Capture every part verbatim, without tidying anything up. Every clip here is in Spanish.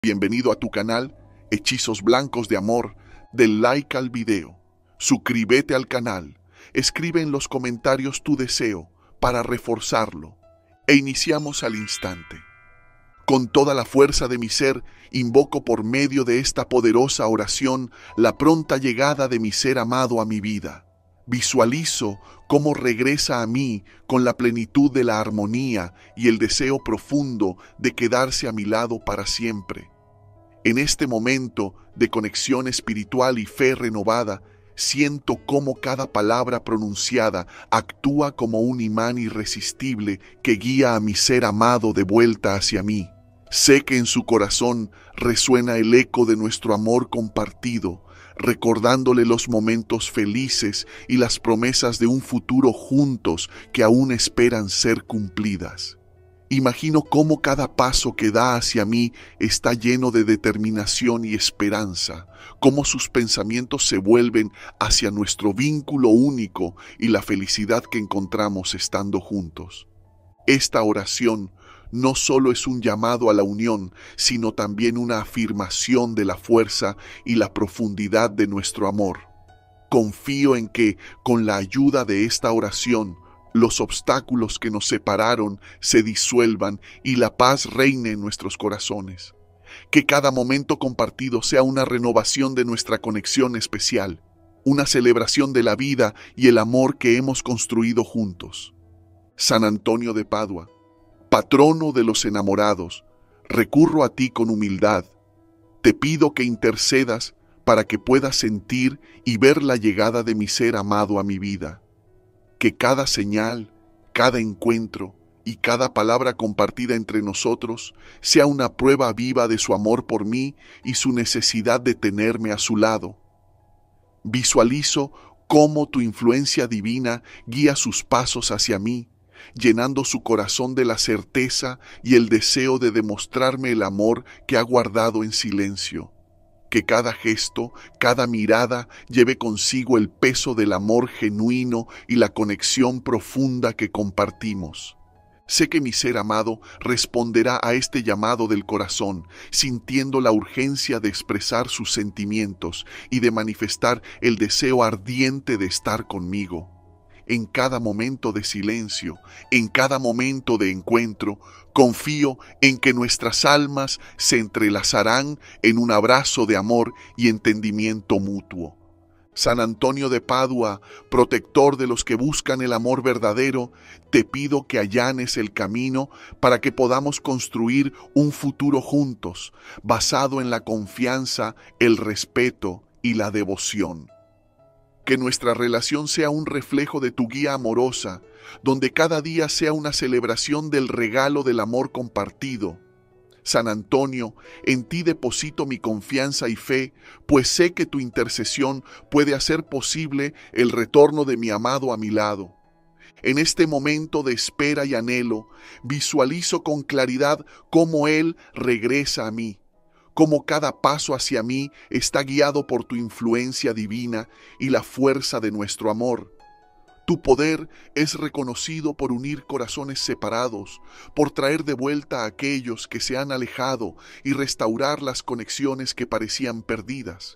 Bienvenido a tu canal Hechizos Blancos de Amor. Del like al video, suscríbete al canal, escribe en los comentarios tu deseo para reforzarlo e iniciamos al instante. Con toda la fuerza de mi ser, invoco por medio de esta poderosa oración la pronta llegada de mi ser amado a mi vida. Visualizo cómo regresa a mí con la plenitud de la armonía y el deseo profundo de quedarse a mi lado para siempre. En este momento de conexión espiritual y fe renovada, siento cómo cada palabra pronunciada actúa como un imán irresistible que guía a mi ser amado de vuelta hacia mí. Sé que en su corazón resuena el eco de nuestro amor compartido, recordándole los momentos felices y las promesas de un futuro juntos que aún esperan ser cumplidas. Imagino cómo cada paso que da hacia mí está lleno de determinación y esperanza, cómo sus pensamientos se vuelven hacia nuestro vínculo único y la felicidad que encontramos estando juntos. Esta oración no solo es un llamado a la unión, sino también una afirmación de la fuerza y la profundidad de nuestro amor. Confío en que, con la ayuda de esta oración, los obstáculos que nos separaron se disuelvan y la paz reine en nuestros corazones. Que cada momento compartido sea una renovación de nuestra conexión especial, una celebración de la vida y el amor que hemos construido juntos. San Antonio de Padua, patrono de los enamorados, recurro a ti con humildad. Te pido que intercedas para que pueda sentir y ver la llegada de mi ser amado a mi vida. Que cada señal, cada encuentro y cada palabra compartida entre nosotros sea una prueba viva de su amor por mí y su necesidad de tenerme a su lado. Visualizo cómo tu influencia divina guía sus pasos hacia mí, llenando su corazón de la certeza y el deseo de demostrarme el amor que ha guardado en silencio. Que cada gesto, cada mirada lleve consigo el peso del amor genuino y la conexión profunda que compartimos. Sé que mi ser amado responderá a este llamado del corazón, sintiendo la urgencia de expresar sus sentimientos y de manifestar el deseo ardiente de estar conmigo. En cada momento de silencio, en cada momento de encuentro, confío en que nuestras almas se entrelazarán en un abrazo de amor y entendimiento mutuo. San Antonio de Padua, protector de los que buscan el amor verdadero, te pido que allanes el camino para que podamos construir un futuro juntos, basado en la confianza, el respeto y la devoción. Que nuestra relación sea un reflejo de tu guía amorosa, donde cada día sea una celebración del regalo del amor compartido. San Antonio, en ti deposito mi confianza y fe, pues sé que tu intercesión puede hacer posible el retorno de mi amado a mi lado. En este momento de espera y anhelo, visualizo con claridad cómo Él regresa a mí, cómo cada paso hacia mí está guiado por tu influencia divina y la fuerza de nuestro amor. Tu poder es reconocido por unir corazones separados, por traer de vuelta a aquellos que se han alejado y restaurar las conexiones que parecían perdidas.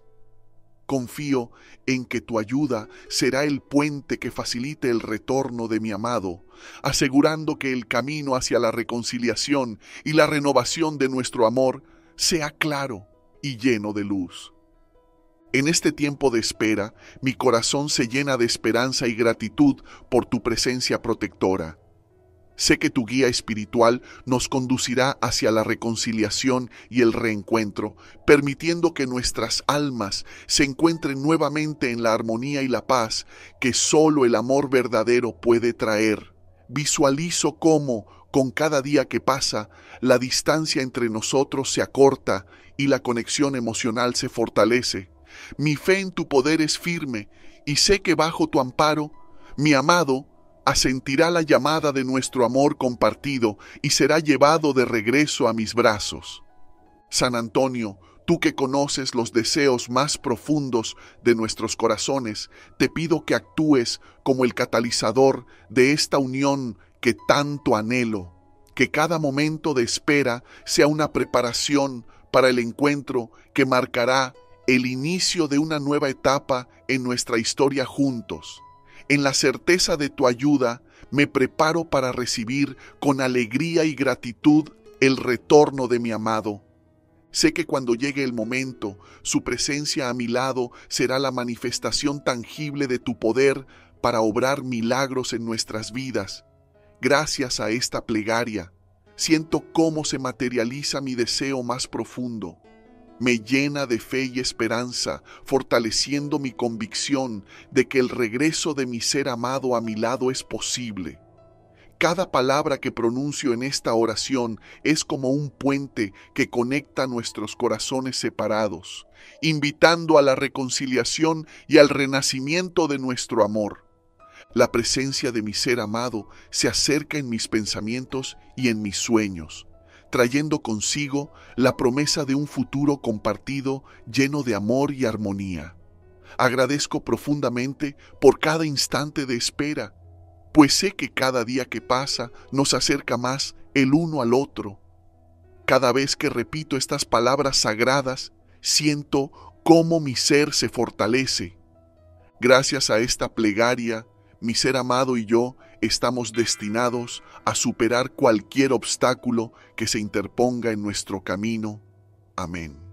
Confío en que tu ayuda será el puente que facilite el retorno de mi amado, asegurando que el camino hacia la reconciliación y la renovación de nuestro amor sea claro y lleno de luz. En este tiempo de espera, mi corazón se llena de esperanza y gratitud por tu presencia protectora. Sé que tu guía espiritual nos conducirá hacia la reconciliación y el reencuentro, permitiendo que nuestras almas se encuentren nuevamente en la armonía y la paz que solo el amor verdadero puede traer. Visualizo cómo, con cada día que pasa, la distancia entre nosotros se acorta y la conexión emocional se fortalece. Mi fe en tu poder es firme y sé que bajo tu amparo, mi amado asentirá la llamada de nuestro amor compartido y será llevado de regreso a mis brazos. San Antonio, tú que conoces los deseos más profundos de nuestros corazones, te pido que actúes como el catalizador de esta unión que tanto anhelo, que cada momento de espera sea una preparación para el encuentro que marcará el inicio de una nueva etapa en nuestra historia juntos. En la certeza de tu ayuda, me preparo para recibir con alegría y gratitud el retorno de mi amado. Sé que cuando llegue el momento, su presencia a mi lado será la manifestación tangible de tu poder para obrar milagros en nuestras vidas. Gracias a esta plegaria, siento cómo se materializa mi deseo más profundo. Me llena de fe y esperanza, fortaleciendo mi convicción de que el regreso de mi ser amado a mi lado es posible. Cada palabra que pronuncio en esta oración es como un puente que conecta nuestros corazones separados, invitando a la reconciliación y al renacimiento de nuestro amor. La presencia de mi ser amado se acerca en mis pensamientos y en mis sueños, trayendo consigo la promesa de un futuro compartido lleno de amor y armonía. Agradezco profundamente por cada instante de espera, pues sé que cada día que pasa nos acerca más el uno al otro. Cada vez que repito estas palabras sagradas, siento cómo mi ser se fortalece. Gracias a esta plegaria, mi ser amado y yo estamos destinados a superar cualquier obstáculo que se interponga en nuestro camino. Amén.